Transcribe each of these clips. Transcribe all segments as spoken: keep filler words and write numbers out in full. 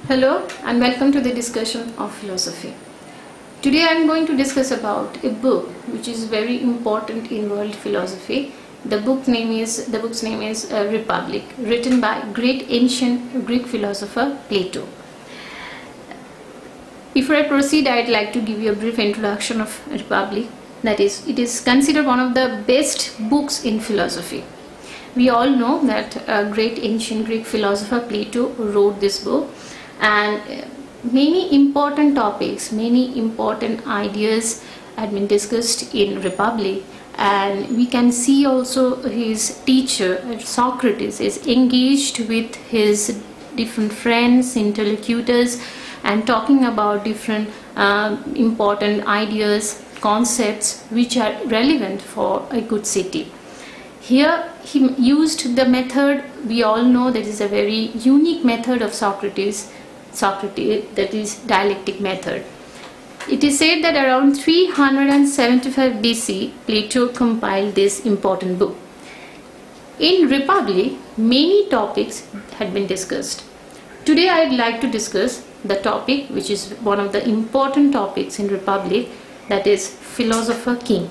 Hello and welcome to the discussion of philosophy. Today I am going to discuss about a book which is very important in world philosophy. The book name is the book's name is uh, Republic, written by great ancient Greek philosopher Plato. Before I proceed, I'd like to give you a brief introduction of Republic. That is, it is considered one of the best books in philosophy. We all know that a great ancient Greek philosopher Plato wrote this book, and many important topics, many important ideas had been discussed in Republic. And we can see also his teacher Socrates is engaged with his different friends, interlocutors, and talking about different uh, important ideas, concepts which are relevant for a good city. Here he used the method we all know, that is a very unique method of Socrates, Socrates that is dialectic method. It is said that around three hundred seventy-five B C Plato compiled this important book. In Republic, many topics had been discussed. Today I would like to discuss the topic which is one of the important topics in Republic, that is philosopher king.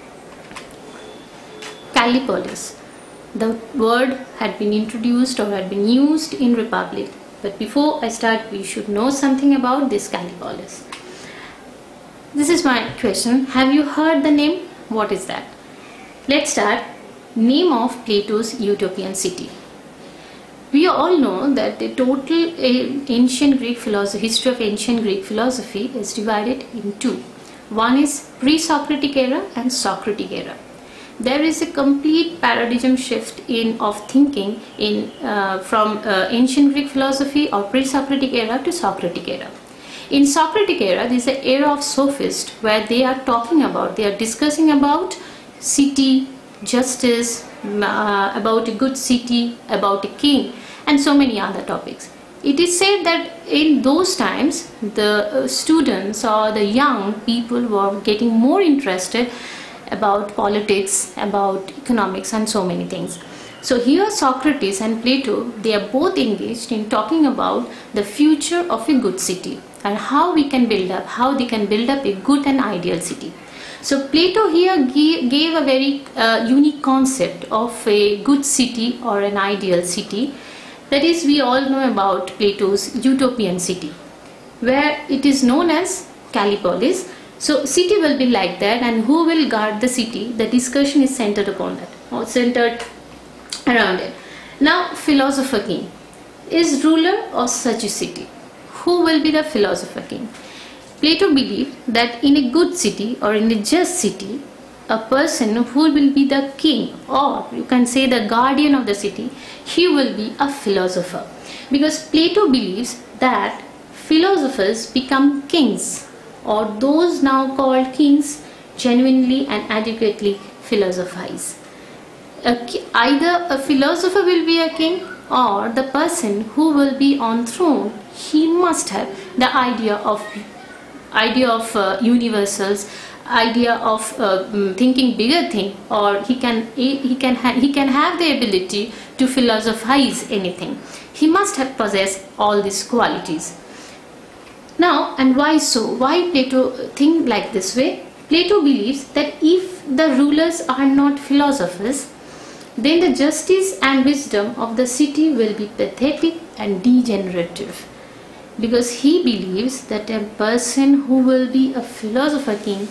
Callipolis. The word had been introduced or had been used in Republic. But before I start, we should know something about this Callipolis. This is my question. Have you heard the name? What is that? Let's start. Name of Plato's utopian city. We all know that the total uh, ancient Greek philosophy, history of ancient Greek philosophy is divided in two. One is pre-Socratic era and Socratic era. There is a complete paradigm shift in of thinking in uh, from uh, ancient Greek philosophy or pre-Socratic era to Socratic era. In Socratic era, there is an era of sophists where they are talking about, they are discussing about city, justice, uh, about a good city, about a king, and so many other topics. It is said that in those times, the uh, students or the young people were getting more interested about politics, about economics, and so many things. So here Socrates and Plato, they are both engaged in talking about the future of a good city and how we can build up, how they can build up a good and ideal city. So Plato here gave a very uh, unique concept of a good city or an ideal city. That is, we all know about Plato's utopian city, where it is known as Callipolis. So city will be like that, and who will guard the city? The discussion is centered upon that, or centered around it. Now, philosopher king is ruler of such a city. Who will be the philosopher king? Plato believed that in a good city or in a just city, a person who will be the king, or you can say the guardian of the city, he will be a philosopher. Because Plato believes that philosophers become kings, or those now called kings genuinely and adequately philosophize. A, either a philosopher will be a king, or the person who will be on throne, he must have the idea of idea of uh, universals, idea of uh, thinking bigger thing, or he can he can ha he can have the ability to philosophize anything. He must have possessed all these qualities. Now, and why so? Why Plato think like this way? Plato believes that if the rulers are not philosophers, then the justice and wisdom of the city will be pathetic and degenerative. Because he believes that a person who will be a philosopher king,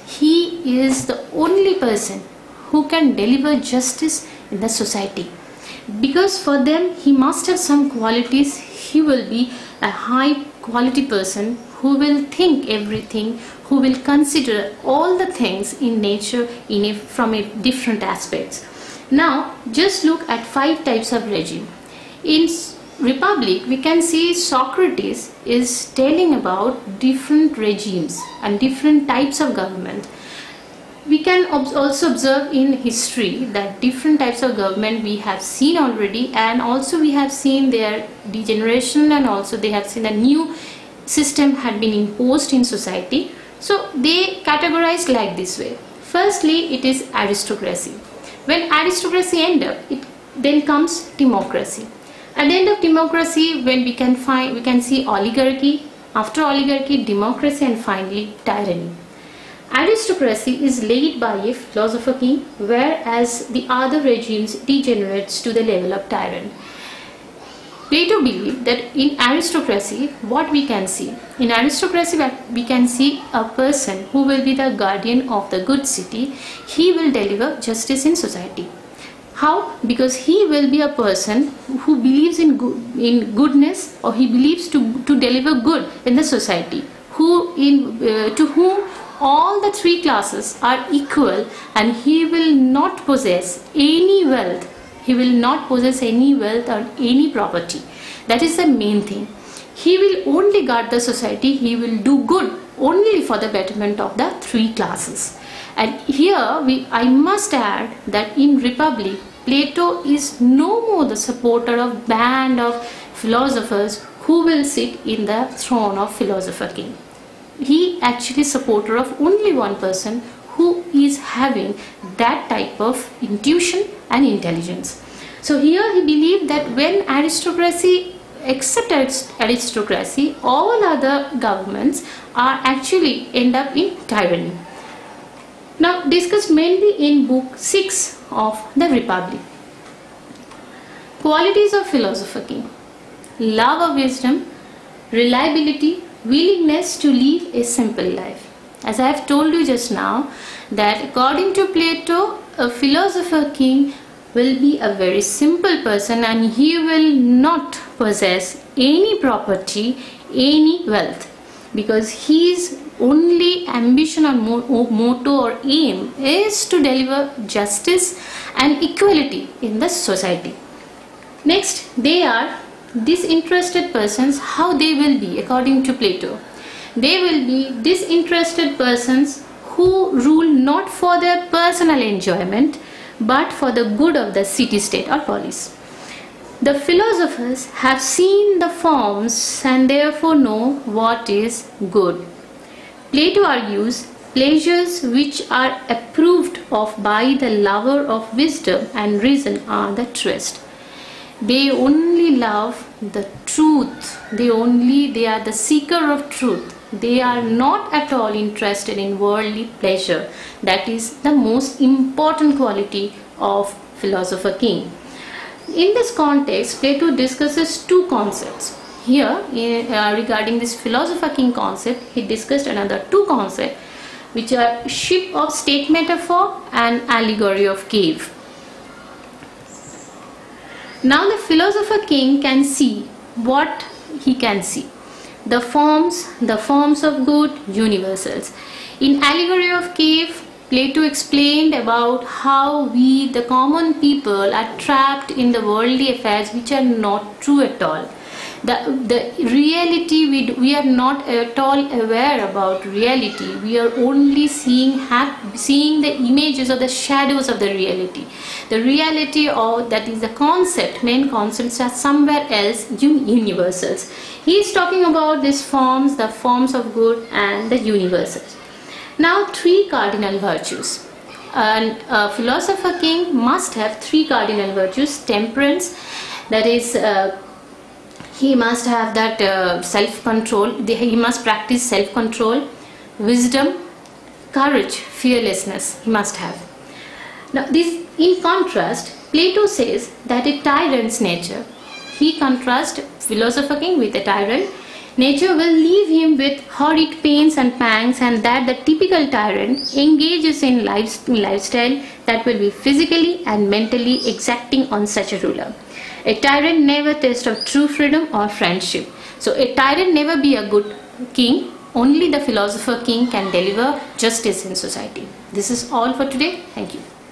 he is the only person who can deliver justice in the society. Because for them, he must have some qualities. He will be a high quality person who will think everything, who will consider all the things in nature in a, from a different aspects. Now, just look at five types of regime. In Republic, we can see Socrates is telling about different regimes and different types of government. We can also observe in history that different types of government we have seen already, and also we have seen their degeneration, and also they have seen a new system had been imposed in society. So they categorized like this way. Firstly, it is aristocracy. When aristocracy ends up, it then comes democracy. At the end of democracy, when we can find, we can see oligarchy. After oligarchy, democracy, and finally tyranny. Aristocracy is led by a philosopher king, whereas the other regimes degenerates to the level of tyrant. Plato believed that in aristocracy, what we can see? In aristocracy, we can see a person who will be the guardian of the good city. He will deliver justice in society. How? Because he will be a person who believes in good, in goodness, or he believes to, to deliver good in the society, who in uh, to whom all the three classes are equal, and he will not possess any wealth. He will not possess any wealth or any property. That is the main thing. He will only guard the society. He will do good only for the betterment of the three classes. And here we, I must add that in Republic, Plato is no more the supporter of band of philosophers who will sit in the throne of philosopher king. He actually supporter of only one person who is having that type of intuition and intelligence. So here he believed that when aristocracy, except aristocracy, all other governments are actually end up in tyranny. Now discussed mainly in book six of the Republic. Qualities of philosopher king: love of wisdom, reliability, willingness to live a simple life. As I have told you just now, that according to Plato, a philosopher king will be a very simple person, and he will not possess any property, any wealth, because his only ambition or motto or aim is to deliver justice and equality in the society. Next, they are disinterested persons. How they will be according to Plato? They will be disinterested persons who rule not for their personal enjoyment but for the good of the city, state or polis. The philosophers have seen the forms and therefore know what is good. Plato argues pleasures which are approved of by the lover of wisdom and reason are the truest. They only love the truth. They only, they are the seeker of truth. They are not at all interested in worldly pleasure. That is the most important quality of philosopher king. In this context, Plato discusses two concepts. Here, in, uh, regarding this philosopher king concept, he discussed another two concepts, which are ship of state metaphor and allegory of cave. Now the philosopher king can see what he can see. The forms, the forms of good, universals. In allegory of cave, Plato explained about how we, the common people, are trapped in the worldly affairs which are not true at all. The, the reality, we, do, we are not at all aware about reality. We are only seeing, have, seeing the images or the shadows of the reality. The reality, or that is the concept, main concepts are somewhere else, universals. He is talking about these forms, the forms of good and the universals. Now three cardinal virtues. And a philosopher king must have three cardinal virtues. Temperance, that is uh, he must have that uh, self-control, he must practice self-control. Wisdom, courage, fearlessness he must have. Now this, in contrast, Plato says that a tyrant's nature, he contrasts philosopher king with a tyrant. Nature will leave him with horrid pains and pangs, and that the typical tyrant engages in life, lifestyle that will be physically and mentally exacting on such a ruler. A tyrant never tastes of true freedom or friendship. So a tyrant never be a good king. Only the philosopher king can deliver justice in society. This is all for today. Thank you.